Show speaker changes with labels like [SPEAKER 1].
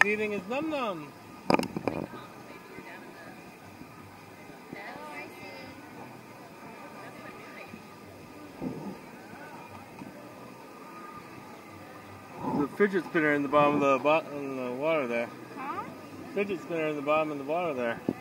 [SPEAKER 1] eating his num-num. There's a fidget spinner in the bottom of the water there.
[SPEAKER 2] Huh?
[SPEAKER 1] Fidget spinner in the bottom of the water there.